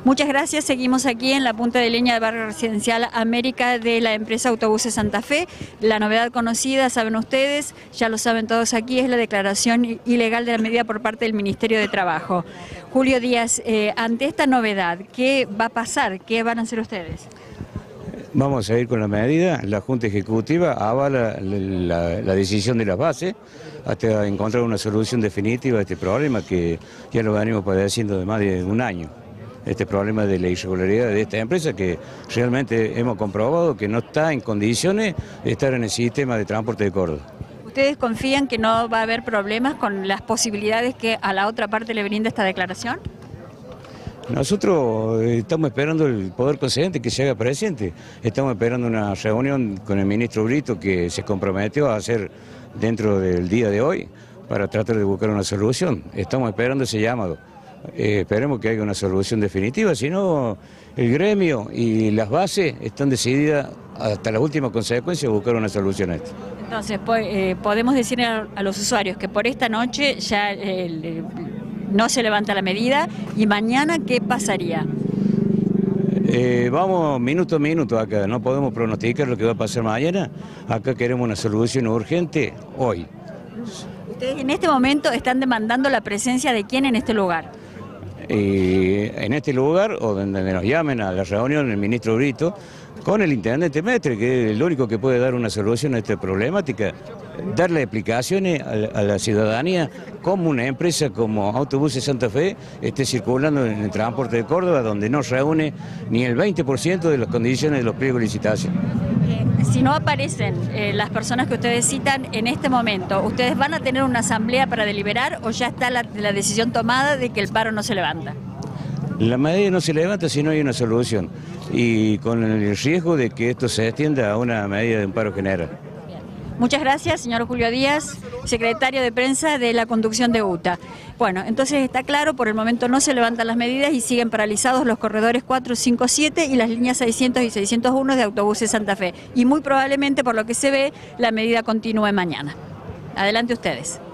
Muchas gracias, seguimos aquí en la punta de línea del barrio residencial América de la empresa Autobuses Santa Fe. La novedad conocida, saben ustedes, ya lo saben todos aquí, es la declaración ilegal de la medida por parte del Ministerio de Trabajo. Julio Díaz, ante esta novedad, ¿qué va a pasar? ¿Qué van a hacer ustedes? Vamos a ir con la medida, la Junta Ejecutiva avala la decisión de las bases hasta encontrar una solución definitiva a este problema que ya lo venimos padeciendo de más de un año. Este problema de la irregularidad de esta empresa que realmente hemos comprobado que no está en condiciones de estar en el sistema de transporte de Córdoba. ¿Ustedes confían que no va a haber problemas con las posibilidades que a la otra parte le brinda esta declaración? Nosotros estamos esperando el Poder Concedente que se haga presente. Estamos esperando una reunión con el ministro Brito que se comprometió a hacer dentro del día de hoy para tratar de buscar una solución. Estamos esperando ese llamado. Esperemos que haya una solución definitiva, si no el gremio y las bases están decididas hasta la última consecuencia de buscar una solución a esto. Entonces, podemos decir a los usuarios que por esta noche ya no se levanta la medida y mañana ¿qué pasaría? Vamos minuto a minuto acá, no podemos pronosticar lo que va a pasar mañana, acá queremos una solución urgente hoy. ¿Ustedes en este momento están demandando la presencia de quién en este lugar? En este lugar, o donde nos llamen a la reunión el ministro Brito, con el intendente Mestre, que es el único que puede dar una solución a esta problemática, darle explicaciones a la ciudadanía cómo una empresa como Autobuses Santa Fe esté circulando en el transporte de Córdoba, donde no reúne ni el 20% de las condiciones de los pliegos de licitación. Si no aparecen las personas que ustedes citan en este momento, ¿ustedes van a tener una asamblea para deliberar o ya está la decisión tomada de que el paro no se levanta? La medida no se levanta si no hay una solución y con el riesgo de que esto se extienda a una medida de un paro general. Muchas gracias, señor Julio Díaz, secretario de prensa de la conducción de UTA. Bueno, entonces está claro, por el momento no se levantan las medidas y siguen paralizados los corredores 4, 5, 7 y las líneas 600 y 601 de Autobuses Santa Fe. Y muy probablemente, por lo que se ve, la medida continúe mañana. Adelante ustedes.